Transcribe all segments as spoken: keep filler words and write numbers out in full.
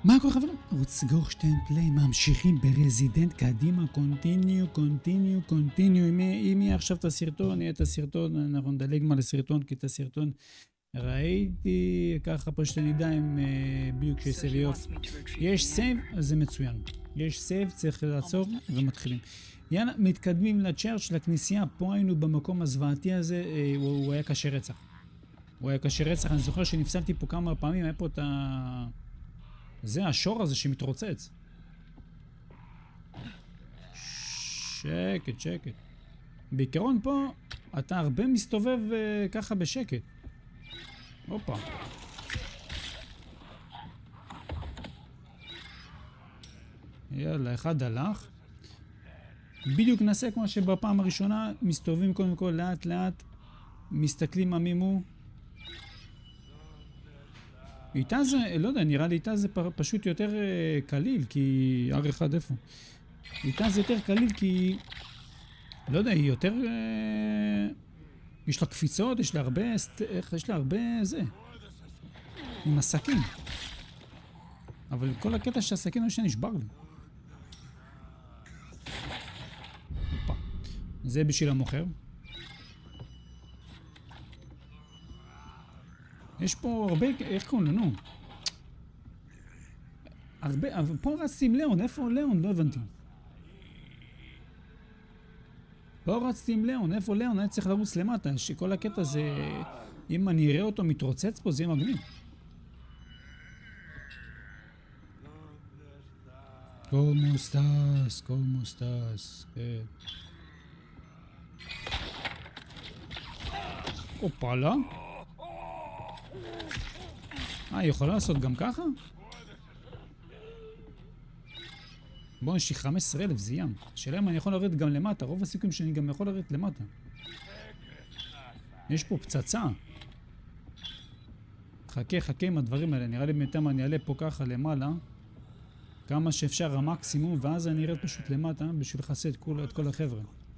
מה קורה חברים? ערוץ גורשטיין פליי ממשיכים ברזידנט קדימה, קונטיניו, קונטיניו, קונטיניו. אם יהיה עכשיו את הסרטון, יהיה את הסרטון, אנחנו נדלג מה לסרטון, כי את הסרטון ראיתי, ככה פשוט אני יודע אם בדיוק שיש סייביות. יש סייב, אז זה מצוין. יש סייב, צריך לעצור ומתחילים. יאללה, מתקדמים לצ'רץ', לכנסייה. פה היינו במקום הזוועתי הזה, הוא, הוא היה קשה רצח. הוא היה קשה רצח, אני זוכר שנפסלתי פה כמה פעמים, היה פה את ה... זה השור הזה שמתרוצץ. שקט, שקט. בעיקרון פה אתה הרבה מסתובב uh, ככה בשקט. הופה. יאללה, אחד הלך. בדיוק נעשה כמו שבפעם הראשונה מסתובבים קודם כל לאט לאט. מסתכלים מה מימו. איתה זה, לא יודע, נראה לי איתה זה פשוט יותר uh, קליל, כי... אר אחד איפה? איתה זה יותר קליל כי... לא יודע, היא יותר... Uh, יש לה קפיצות, יש לה הרבה... יש לה הרבה... זה... עם הסכין. אבל כל הקטע שהסכין הוא שנשבר לי. אופה. זה בשביל המוכר. יש פה הרבה, איך קוראים לנו? הרבה, אבל פה רצתי עם ליאון, איפה ליאון? לא הבנתי. פה רצתי עם ליאון, איפה ליאון? אני צריך לרוץ למטה, שכל הקטע זה... אם אני אראה אותו מתרוצץ פה, זה יהיה מגניב. כמו סטאס, כמו סטאס, כן. אופה, לא? אה, היא יכולה לעשות גם ככה? בואו, יש לי חמישה עשר אלף, זה ים. השאלה אם אני יכול לרדת גם למטה, רוב הסיכויים שאני גם יכול לרדת למטה. יש פה פצצה. חכה, חכה עם הדברים האלה, נראה לי בינתיים אני אעלה פה ככה למעלה. כמה שאפשר המקסימום, ואז אני ארד פשוט למטה בשביל לחסה את כל, את כל החבר'ה.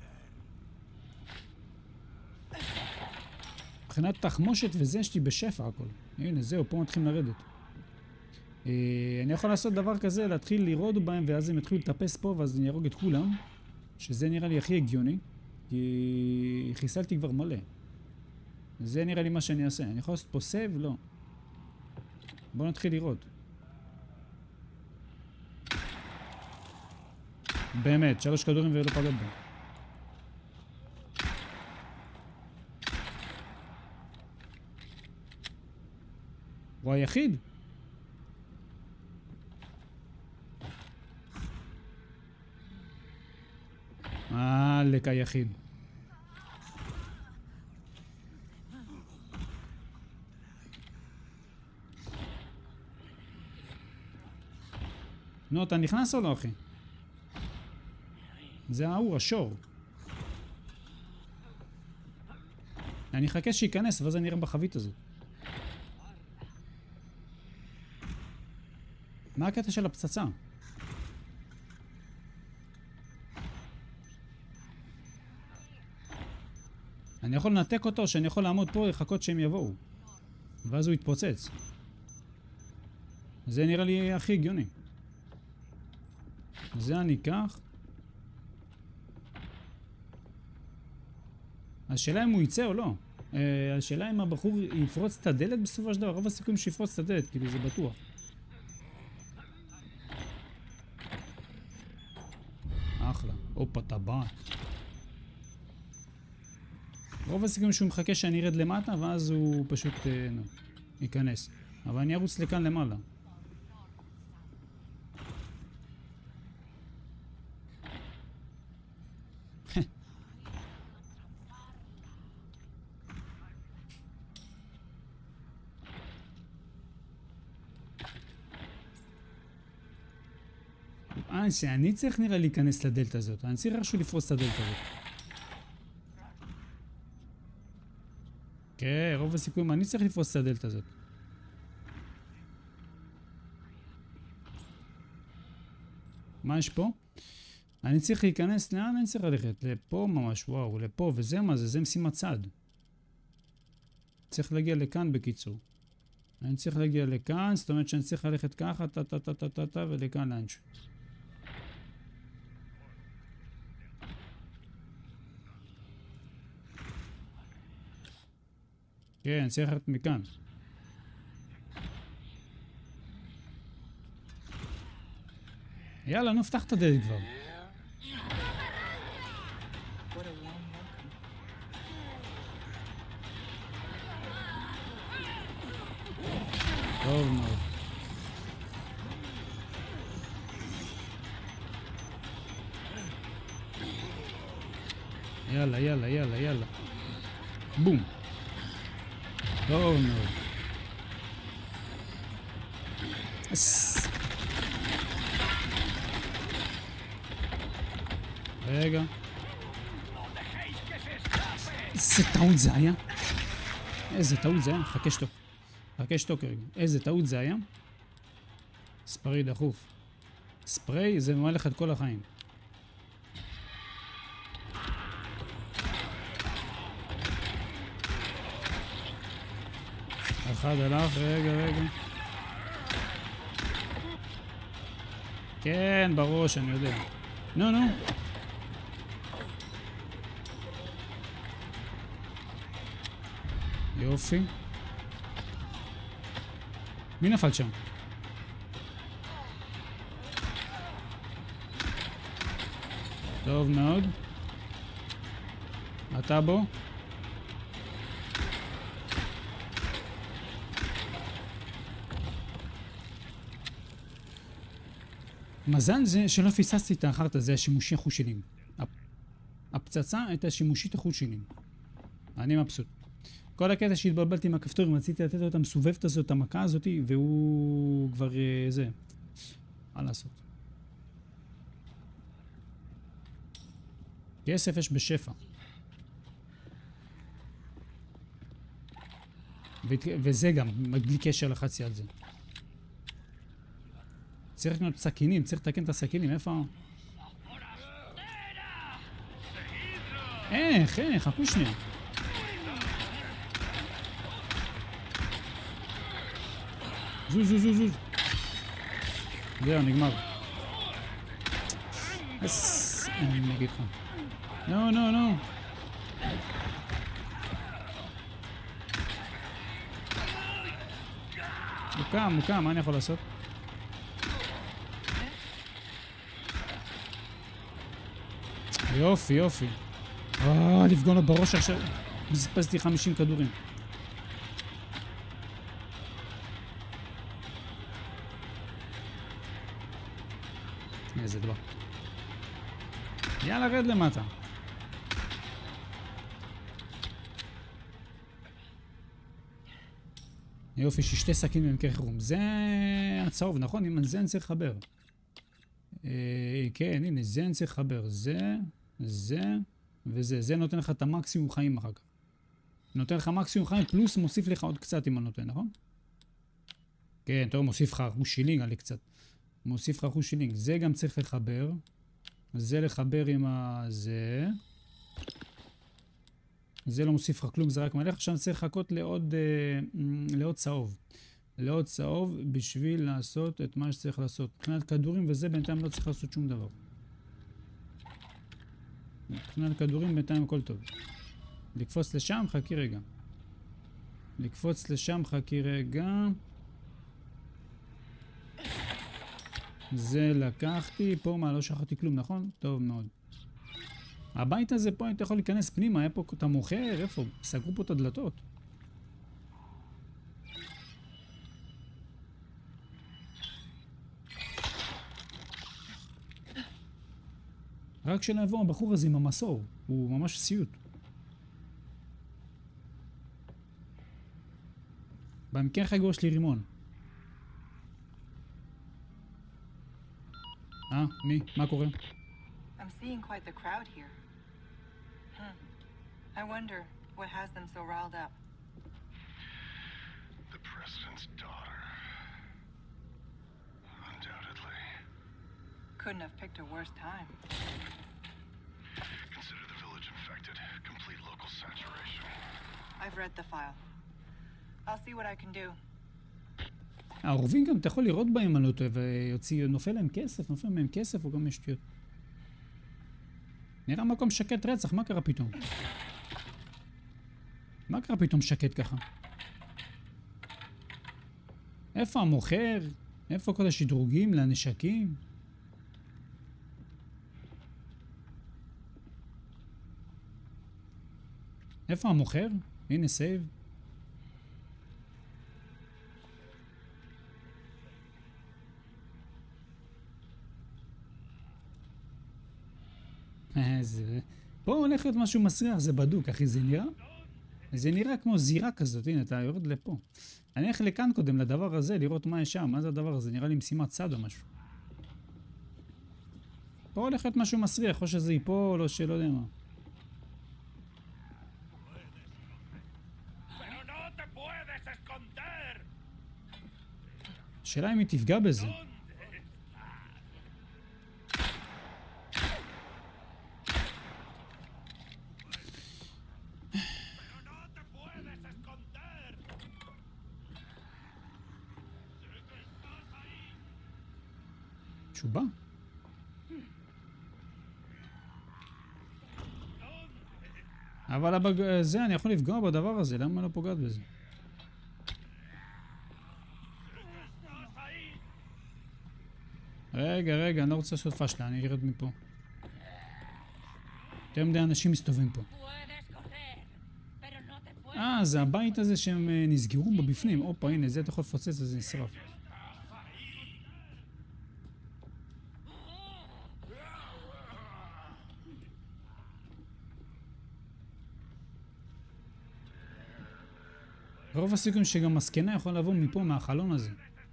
מבחינת תחמושת וזה יש לי בשפע הכל. הנה, זהו, פה מתחילים לרדת. אה, אני יכול לעשות דבר כזה, להתחיל לירוד בהם, ואז הם יתחילו לטפס פה, ואז אני ארוג את כולם. שזה נראה לי הכי הגיוני, כי חיסלתי כבר מלא. זה נראה לי מה שאני אעשה. אני יכול לעשות פה סייב? לא. בואו נתחיל לירוד. באמת, שלוש כדורים ולא פגעת בהם. הוא היחיד? אה, לק היחיד. נו, אתה נכנס או לא, אחי? זה ההוא, השור. אני אחכה שייכנס, ואז אני אראה בחבית הזאת. מה הקטע של הפצצה? אני יכול לנתק אותו, שאני יכול לעמוד פה לחכות שהם יבואו. ואז הוא יתפוצץ. זה נראה לי הכי הגיוני. זה אני אקח. השאלה אם הוא יצא או לא. השאלה אם הבחור יפרוץ את הדלת בסופו של דבר. רוב הסיכויים שיפרוץ את הדלת, כאילו זה בטוח. אחלה. אופה, טבעת. רוב הסיכויים שהוא מחכה שאני ארד למטה, ואז הוא פשוט אה, נו, ייכנס. אבל אני ארוץ לכאן למעלה. אה, שאני צריך נראה להיכנס לדלת הזאת. אני צריך איכשהו לפרוץ את הדלת הזאת. כן, רוב הסיכויים, אני צריך לפרוץ את הדלת הזאת. מה יש פה? אני צריך להיכנס, לאן אני צריך ללכת? לפה ממש, וואו, לפה, וזה מה זה? זה משימת צד. צריך להגיע לכאן בקיצור. אני צריך להגיע לכאן, זאת אומרת שאני צריך ללכת ככה, טה טה טה טה טה טה, ולכאן לאנשהו. כן, אני צריך ללכת מכאן. יאללה, נפתח את הדלת כבר. טוב מאוד. יאללה, יאללה, יאללה, יאללה. בום. טוב מאוד. אס. רגע. איזה טעות זה היה? איזה טעות זה היה? חכה שתוק. חכה שתוק רגע. איזה טעות זה היה? ספרי דחוף. ספרי זה ממלא לך את כל החיים. אחד הלך, רגע, רגע. כן, בראש, אני יודע. נו, נו. יופי. מי נפל שם? טוב מאוד. אתה בו? מזל זה שלא פיססתי את האחרת, זה השימושי החוש שלי. הפצצה הייתה שימושית החוש שלי. אני מבסוט. כל הקטע שהתבלבלתי עם הכפתורים, רציתי לתת לו את המסובבת הזאת, את המכה הזאת, והוא כבר זה. מה לעשות? כסף יש בשפע. וזה גם, בלי קשר לחצי על זה. צריך לקנות סכינים, צריך לתקן את הסכינים, איפה? איך, איך, חכו שנייה. זוז, זוז, זוז, זוז. זהו, נגמר. אס, אני אגיד לך. נו, נו, נו. מוקם, מוקם, מה אני יכול לעשות? יופי, יופי. אה, לפגוע לו בראש עכשיו. בזבזתי חמישים כדורים. איזה דבר. יאללה, רד למטה. יופי, ששתי סכין במקרה חירום. זה הצהוב, נכון? אם זה אני צריך לחבר. אה, כן, הנה, זה אני צריך לחבר. זה, זה וזה. זה נותן לך את המקסימום חיים אחר כך. נותן לך מקסימום חיים, פלוס מוסיף לך עוד קצת אם אני נותן, נכון? כן, טוב, מוסיף לך אחוז שילינג עלי קצת. מוסיף לך אחוז שילינג. זה גם צריך לחבר. זה לחבר עם הזה. זה לא מוסיף לך כלום, זה רק מלך. עכשיו צריך לחכות לעוד, אה, לעוד צהוב. לעוד צהוב בשביל לעשות את מה שצריך לעשות. מבחינת כדורים וזה בינתיים לא צריך לעשות שום דבר. מבחינת כדורים בינתיים הכל טוב. לקפוץ לשם, חכי רגע. לקפוץ לשם, חכי רגע. זה לקחתי, פה מה, לא שכחתי כלום, נכון? טוב מאוד. הבית הזה פה, אתה יכול להיכנס פנימה, היה פה, אתה מוכר, איפה? סגרו פה את הדלתות. רק שנעבור הבחור הזה עם המסור, הוא ממש סיוט. במקרה חגור יש לי רימון. אה, מי? מה קורה? I'm seeing quite the crowd here. Hmm. I wonder what has them so riled up. The president's daughter. Undoubtedly. Couldn't have picked a worse time. Consider the village infected. Complete local saturation. I've read the file. I'll see what I can do. העורבים גם, אתה יכול לראות בהם, אני לא טועה, ויוציא, נופל להם כסף, נופל להם כסף, או גם יש שטויות. נראה מקום שקט רצח, מה קרה פתאום? מה קרה פתאום שקט ככה? איפה המוכר? איפה כל השדרוגים לנשקים? איפה המוכר? הנה סייב. זה... פה הולך להיות משהו מסריח, זה בדוק, אחי, זה נראה? זה נראה כמו זירה כזאת, הנה, אתה יורד לפה. אני הולך לכאן קודם, לדבר הזה, לראות מה יש שם, מה זה הדבר הזה? נראה לי משימת צד או משהו. פה הולך להיות משהו מסריח, או שזה ייפול, או שלא יודע מה. השאלה אם היא תפגע בזה. תשובה? אבל הבג... זה, אני יכול לפגוע בדבר הזה, למה לא פוגעת בזה? רגע, רגע, אני לא רוצה לעשות פשלה, אני ארד מפה. יותר מדי אנשים מסתובבים פה. אה, זה הבית הזה שהם נסגרו בבפנים. אופה, הנה, זה אתה יכול לפוצץ, זה נשרף. רוב הסיכויים שגם מסקנה יכול לבוא מפה, מהחלון הזה.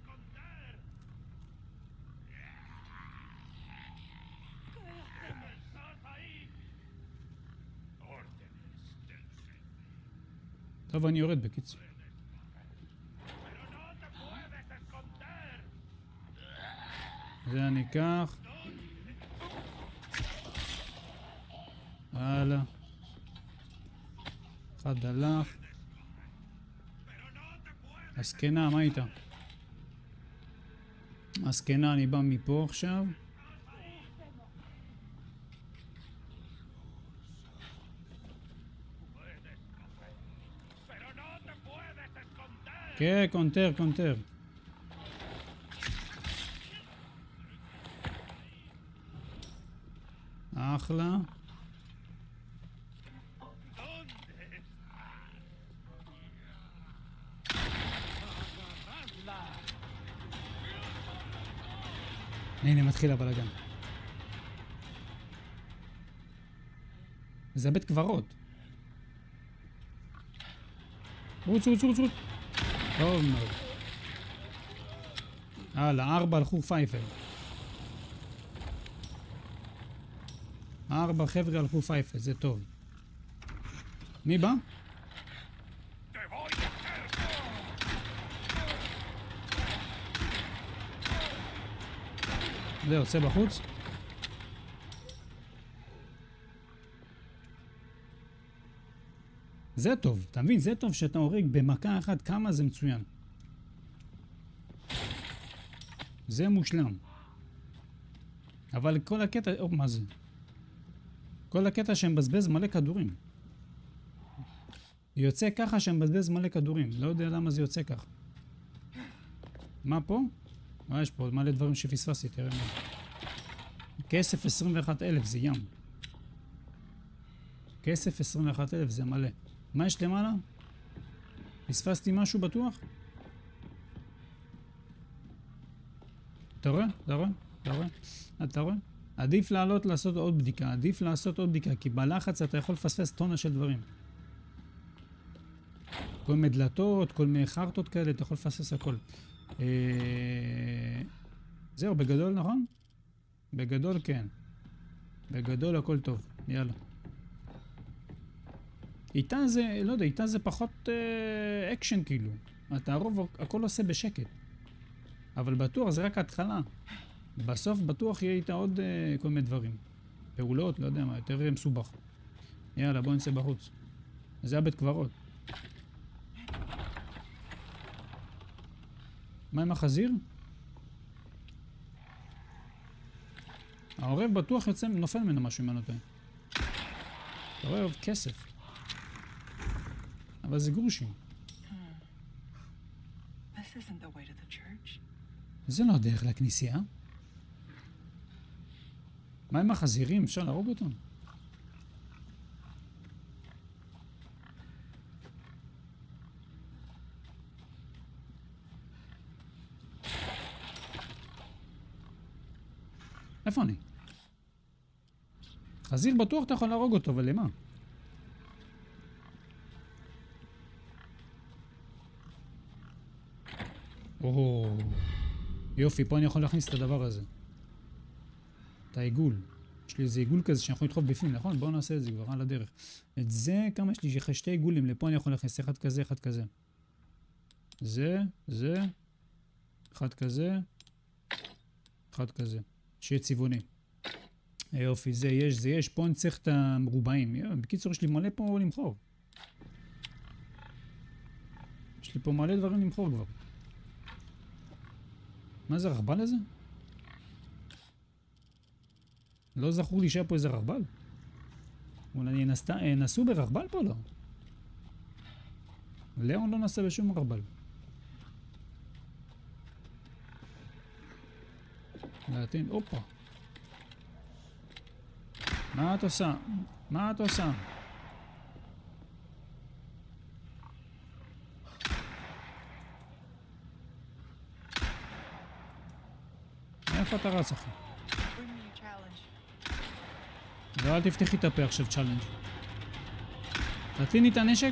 טוב, אני יורד בקיצור. זה אני אקח. הלאה. אחד הלך. הסקנה, מה איתה? הסקנה, אני בא מפה עכשיו. כן, קונטר, קונטר. אחלה. הנה מתחיל הבלגן. זה בית קברות. רוץ, רוץ, רוץ, רוץ. טוב מאוד. הלאה, ארבע הלכו פייפל. ארבע חבר'ה הלכו פייפל, זה טוב. מי בא? זה יוצא בחוץ. זה טוב, אתה מבין? זה טוב שאתה הורג במכה אחת, כמה זה מצוין. זה מושלם. אבל כל הקטע, או, מה זה? כל הקטע שמבזבז מלא כדורים. יוצא ככה שמבזבז מלא כדורים. לא יודע למה זה יוצא ככה. מה פה? מה יש פה? מלא דברים שפספסתי, תראה מה. כסף עשרים ואחת אלף, זה ים. כסף עשרים ואחת אלף, זה מלא. מה יש למעלה? פספסתי משהו בטוח? אתה רואה? אתה רואה? אתה רואה? אתה רואה? עדיף לעלות לעשות עוד בדיקה, עדיף לעשות עוד בדיקה, כי בלחץ אתה יכול לפספס טונה של דברים. כל מיני דלתות, כל מיני חרטות כאלה, אתה יכול לפספס הכל. זהו, בגדול נכון? בגדול כן. בגדול הכל טוב, יאללה. איתה זה, לא יודע, איתה זה פחות אה, אקשן כאילו. אתה הרוב, הכל עושה בשקט. אבל בטוח זה רק ההתחלה. בסוף בטוח יהיה איתה עוד אה, כל מיני דברים. פעולות, לא יודע מה, יותר מסובך. יאללה, בוא נצא בחוץ. זה הבית קברות. מה עם החזיר? העורב בטוח יוצא, נופל ממנו משהו ממנו טועה. אתה רואה עורב כסף. אבל זה גרושים. This isn't the way to the church. זה לא דרך לכנסייה. מה עם החזירים? אפשר להרוג אותם? איפה אני? חזיר בטוח אתה יכול להרוג אותו, אבל למה? או, יופי, פה אני יכול להכניס את הדבר הזה. את העיגול. יש לי איזה עיגול כזה שאני יכול לדחוף בפנים, נכון? בואו נעשה את זה כבר על הדרך. את זה, כמה יש לי? יש לי שתי עיגולים, לפה אני יכול להכניס אחד כזה, אחד כזה. זה, זה, אחד כזה, אחד כזה. שיהיה צבעוני. יופי, זה יש, זה יש. פה אני צריך את המרובעים. בקיצור, יש לי מלא פה למכור. יש לי פה מלא דברים למכור כבר. מה זה, רכבל הזה? לא זכור לי שהיה פה איזה רכבל. אולי נסו ברכבל פה, לא? ליאון לא נסע בשום רכבל. להתאים, אופה. מה את עושה? מה את עושה? איפה אתה רץ, אחי? ואל תפתחי את הפה עכשיו, צ'אלנג'. תתני את הנשק?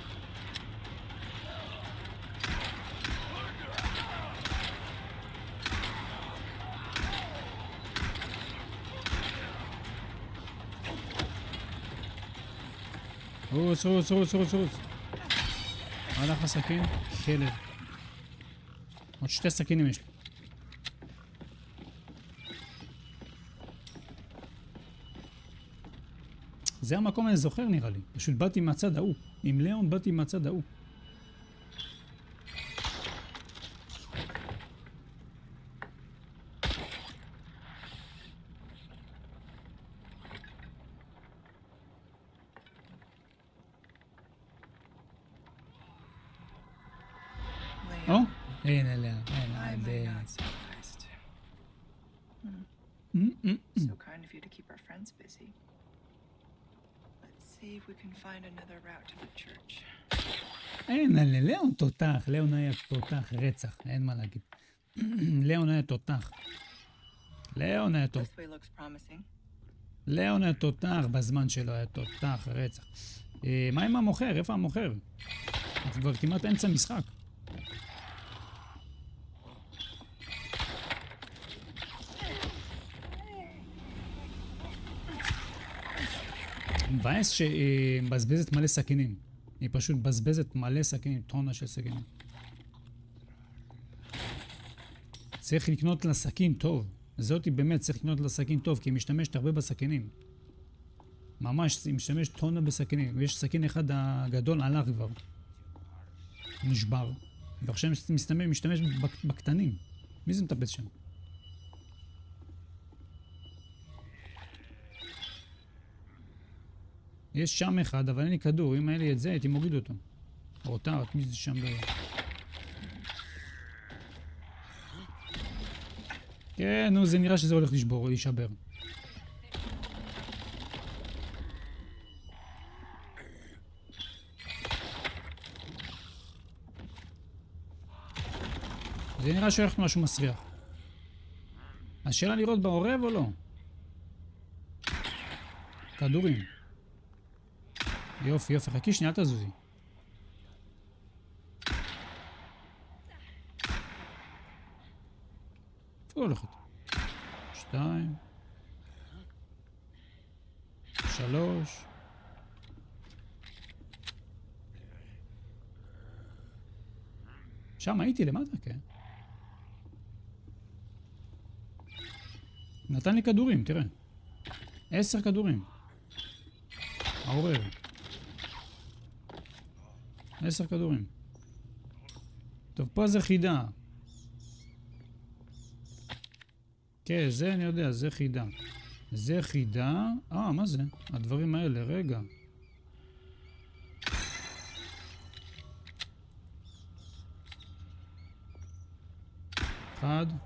רוץ, רוץ, רוץ, רוץ, רוץ. הלך הסכין, כלב. עוד שתי סכינים יש לי. זה המקום אני זוכר נראה לי. פשוט באתי מהצד ההוא. עם ליאון באתי מהצד ההוא. או? הנה ליאון. הנה, הנה. So kind of you to keep our friends busy. Let's see if we can find another route to the church. אין, ליאון תותח, ליאון היה תותח, רצח, אין מה להגיד. ליאון היה תותח. ליאון היה תותח. This way looks promising. ליאון היה תותח, בזמן שלו היה תותח, רצח. אה, מה עם המוכר? איפה המוכר? אנחנו כבר כמעט אמצע משחק. מבאס שבזבזת מלא סכינים. היא פשוט בזבזת מלא סכינים, טונה של סכינים. צריך לקנות לה סכין טוב. זאתי באמת צריך לקנות לה סכין טוב, כי היא משתמשת הרבה בסכינים. ממש, היא משתמשת טונה בסכינים. ויש סכין אחד הגדול הלך כבר. נשבר. ועכשיו משתמש, משתמש בקטנים. מי זה מטפס שם? יש שם אחד, אבל אין לי כדור. אם היה לי את זה, הייתי מוריד אותו. או אותה, את מי זה שם לא... כן, נו, זה נראה שזה הולך לשבור או להישבר. זה נראה שהולך משהו מסריח. השאלה לראות בעורב או לא? כדורים. יופי, יופי, חכי שנייה, אל תזוזי. איפה הולכת? שתיים. שלוש. שם הייתי למטה, כן. נתן לי כדורים, תראה. עשר כדורים. העורר. עשר כדורים. טוב, פה זה חידה. כן, זה אני יודע, זה חידה. זה חידה... אה, מה זה? הדברים האלה, רגע. אחד.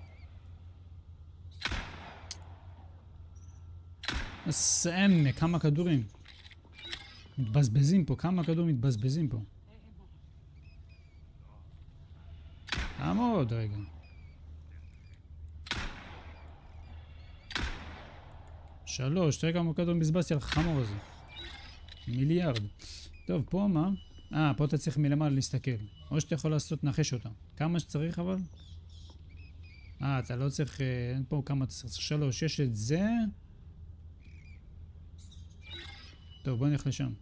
אז אין, כמה כדורים. מתבזבזים פה, כמה כדורים מתבזבזים פה. תעמוד רגע. שלוש, תראה כמה כדורים בזבזתי על החמור הזה. מיליארד. טוב, פה מה? אה, פה אתה צריך מלמעלה להסתכל. או שאתה יכול לעשות, נחש אותה. כמה שצריך אבל? אה, אתה לא צריך... אין פה כמה אתה צריך. שלוש, יש את זה. טוב, בוא נלך לשם.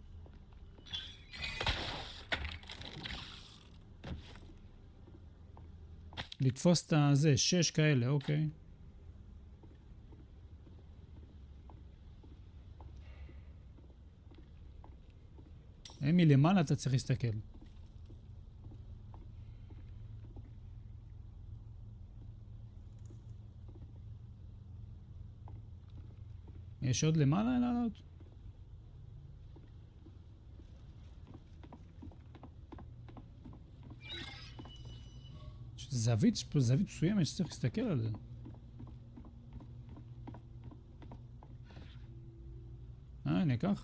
לתפוס את הזה, שש כאלה, אוקיי. הם מלמעלה אתה צריך להסתכל. יש עוד למעלה לעלות? זווית, יש פה זווית מסוימת שצריך להסתכל על זה. אה, הנה ככה.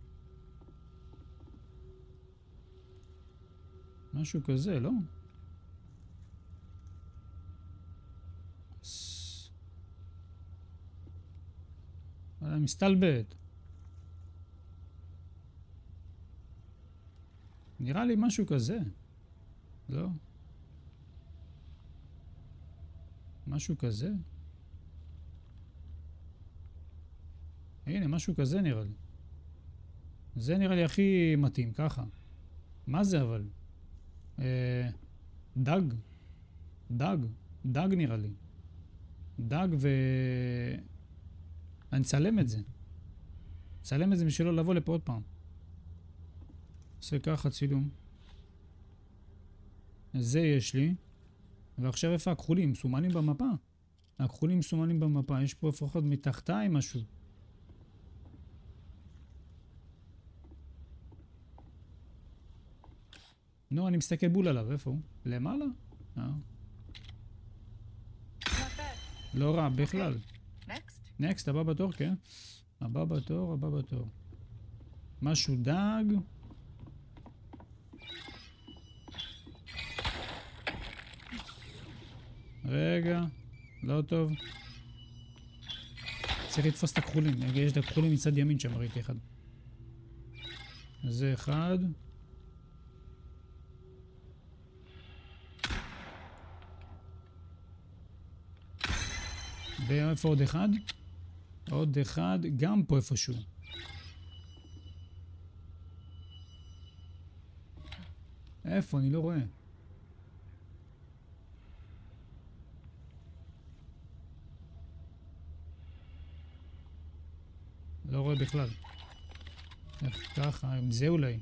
משהו כזה, לא? וואלה, מסתלבט. נראה לי משהו כזה. לא? משהו כזה? הנה, משהו כזה נראה לי. זה נראה לי הכי מתאים, ככה. מה זה אבל? אה, דג. דג. דג נראה לי. דג ו... אני אצלם את זה. אצלם את זה בשביל לא לבוא לפה עוד פעם. עושה ככה צילום. זה יש לי. ועכשיו איפה הכחולים? מסומנים במפה. הכחולים מסומנים במפה. יש פה לפחות מתחתיי משהו. נו, אני מסתכל בול עליו. איפה הוא? למעלה? אה. לא רע, בכלל. נקסט, הבא בתור, כן. הבא בתור, הבא בתור. משהו דג. רגע, לא טוב. צריך לתפוס את הכחולים. יש את הכחולים מצד ימין שם, ראיתי אחד. זה אחד. ואיפה עוד אחד? עוד אחד, גם פה איפשהו. איפה? אני לא רואה. לא רואה בכלל. איך ככה? זה אולי.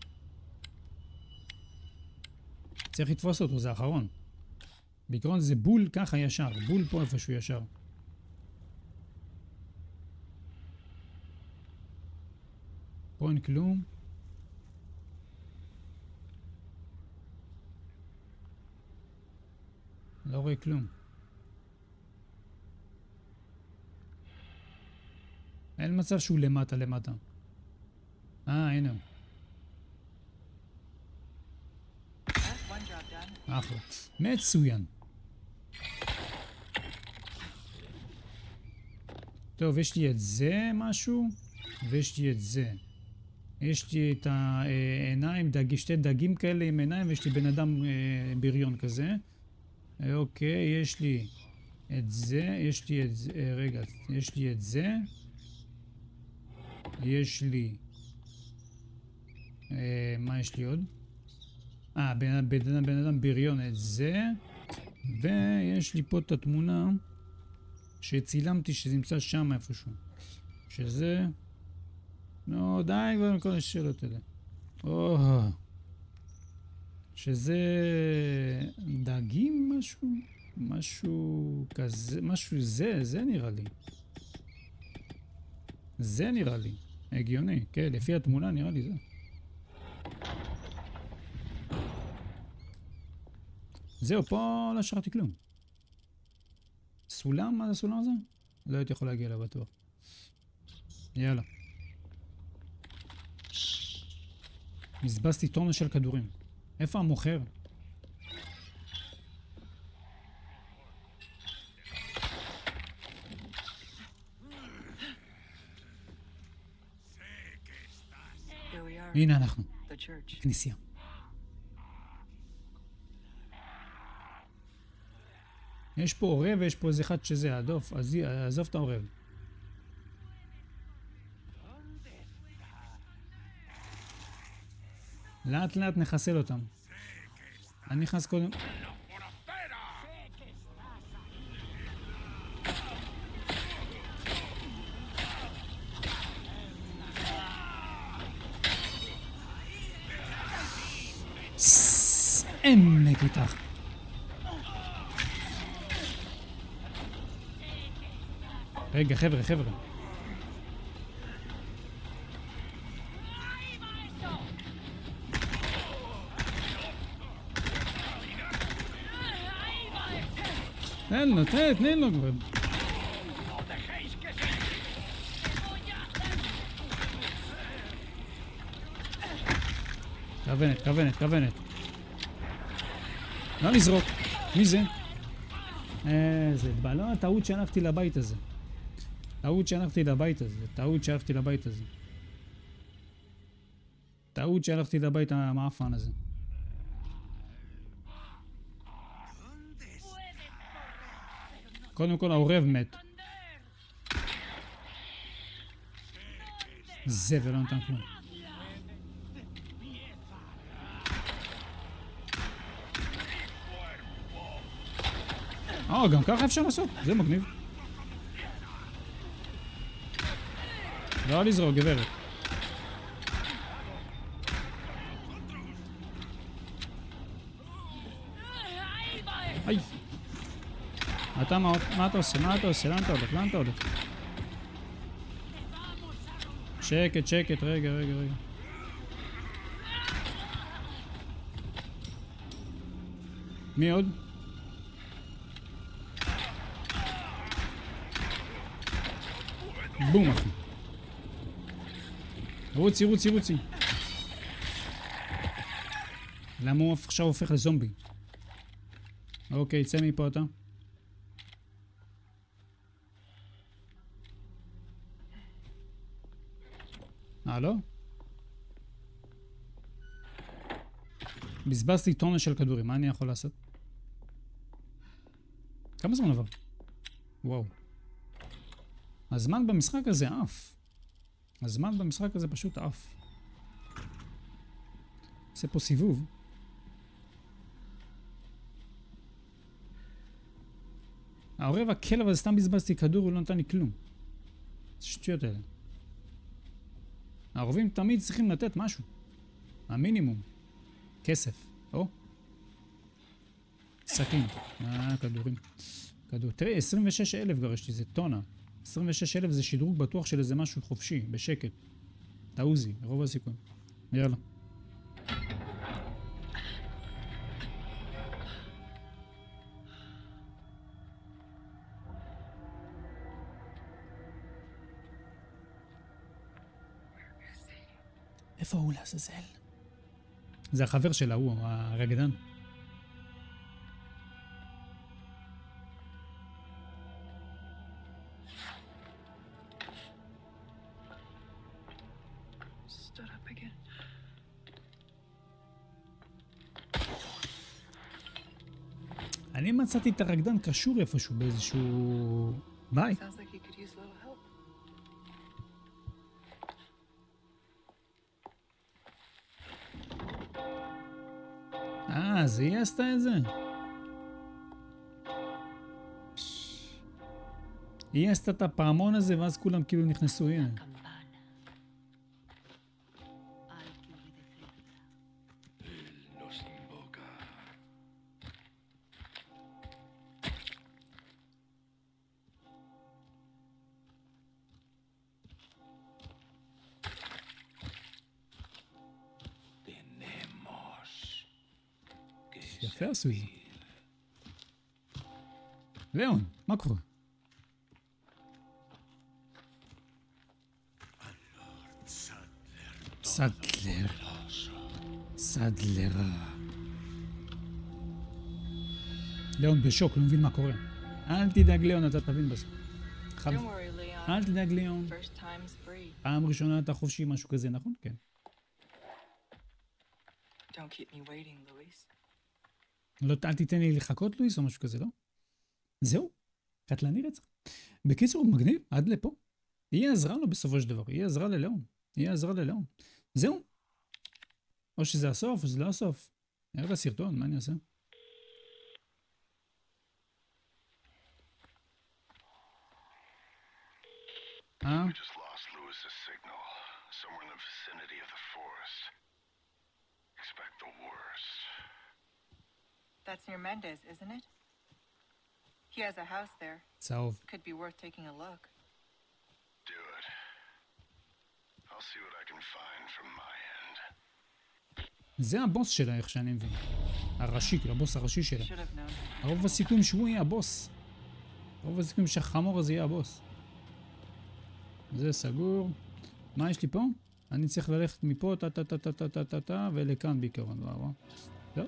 צריך לתפוס אותו, זה האחרון. בעיקרון זה בול ככה ישר. בול פה איפשהו ישר. פה אין כלום. לא רואה כלום. אין מצב שהוא למטה למטה. אה, הנה. אחלה. מצוין. טוב, יש לי את זה משהו, ויש לי את זה. יש לי את העיניים, דג, שתי דגים כאלה עם עיניים, ויש לי בן אדם אה, בריון כזה. אוקיי, יש לי את זה, יש לי את זה, אה, רגע, יש לי את זה. יש לי... אה, מה יש לי עוד? אה, בן, בן, בן אדם בריון את זה. ויש לי פה את התמונה שצילמתי שזה נמצא שם איפשהו. שזה... נו, די כבר מכל השאלות האלה. או... שזה... דגים משהו? משהו כזה, משהו זה, זה נראה לי. זה נראה לי. הגיוני, כן, לפי התמונה נראה לי זה. זהו, פה לא שרתי כלום. סולם? מה זה הסולם הזה? לא הייתי יכול להגיע אליו בטוח. יאללה. מזבזתי טונה של כדורים. איפה המוכר? Here we are. הנה אנחנו, The church. כנסייה. יש פה עורב ויש פה איזה אחד שזה, עדוף, אז עזוב את העורב. לאט לאט נחסל אותם. אני נכנס קודם. עמק איתך. רגע, חבר'ה, חבר'ה. תן לו, תן, תן לו כבר. כוונת, כוונת, כוונת. לא לזרוק. מי זה? איזה בלון, טעות שהלכתי לבית הזה. טעות שהלכתי לבית הזה. טעות שהלכתי לבית הזה. טעות שהלכתי לבית המאפן הזה. קודם כל העורב מת. זה ולא נתן כלום. אה, גם ככה אפשר לעשות, זה מגניב. לא לזרוק, גברת. היי. אתה מה, מה אתה עושה? מה אתה עושה? לאן אתה הולך? לאן אתה הולך? שקט, שקט, רגע, רגע, רגע. מי עוד? בום, אחי. רוצי, רוצי, רוצי. למה הוא עכשיו הופך לזומבי? אוקיי, צא מפה אתה. אה, לא? בזבזתי טונה של כדורים, מה אני יכול לעשות? כמה זמן עבר? וואו. הזמן במשחק הזה עף. הזמן במשחק הזה פשוט עף. עושה פה סיבוב. העורב הכלב הזה סתם בזבזתי כדור, הוא לא נתן לי כלום. זה שטויות האלה. העורבים תמיד צריכים לתת משהו. המינימום. כסף. או? סכין. אה, כדורים. כדור. תראי, עשרים ושש אלף גרשתי, זה טונה. עשרים ושש אלף זה שדרוג בטוח של איזה משהו חופשי, בשקט. תאוזי, רוב הסיכוי. יאללה. איפה הוא לעזאזל? זה החבר שלה, הוא, הרקדן. אני מצאתי את הרקדן קשור איפשהו באיזשהו... ביי. אה, אז היא עשתה את זה. היא עשתה את הפעמון הזה ואז כולם כאילו נכנסו, הנה. יפה עשו את זה. ליאון, מה קורה? סדלר. סדלר. ליאון בשוק, לא מבין מה קורה. אל תדאג ליאון, אתה תבין בסוף. Don't worry, Leon. אל תדאג ליאון. First time's free. פעם ראשונה אתה חופשי, משהו כזה, נכון? כן. Don't keep me waiting, Luis. לא, אל תיתן לי לחכות, לואיס, או משהו כזה, לא? זהו, קטלני רצח. בקיצור, מגניב, עד לפה. היא עזרה לו בסופו של דבר, היא עזרה ללאון. היא עזרה ללאון. זהו. או שזה הסוף, או שזה לא הסוף. נראה את הסרטון, מה אני אעשה? אה? We just lost Lewis's signal. Somewhere in the vicinity of the forest. Expect the worst. That's near Mendez, isn't it? He has a house there. צהוב. Could be worth taking a look. Do it. I'll see what I can find from my end. זה הבוס שלה, איך שאני מבין. הראשי, כאילו, הבוס הראשי שלה. Should have known. הרוב הסיכויים שהוא יהיה הבוס. הרוב הסיכויים שהחמור הזה יהיה הבוס. זה סגור. מה יש לי פה? אני צריך ללכת מפה, טה טה טה טה טה טה טה טה, ולכאן בעיקרון. וואו וואו. לא?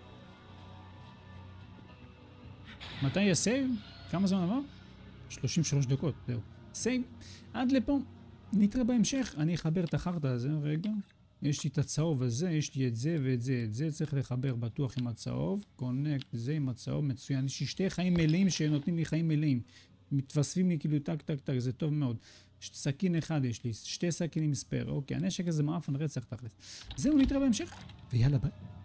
מתי יהיה סייב? כמה זמן עבר? שלושים ושלוש דקות, זהו. סייב. עד לפה. נתראה בהמשך. אני אחבר את החרטא הזה, רגע. יש לי את הצהוב הזה, יש לי את זה ואת זה, את זה צריך לחבר בטוח עם הצהוב. קונקט זה עם הצהוב, מצוין. יש לי שתי חיים מלאים שנותנים לי חיים מלאים. מתווספים לי כאילו טק טק טק, זה טוב מאוד. סכין אחד יש לי, שתי סכינים ספייר. אוקיי, הנשק הזה מאפן רצח תכלס. זהו, נתראה בהמשך, ויאללה ביי.